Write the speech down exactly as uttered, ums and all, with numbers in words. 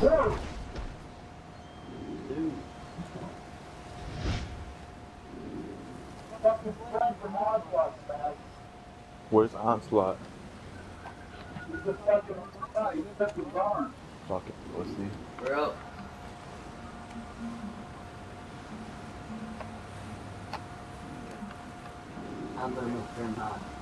Dude. Fucking friend from Onslaught, man. Where's Onslaught? He's just fucking, he's just his arm. Fucking pussy. Bro. I'm gonna move him out.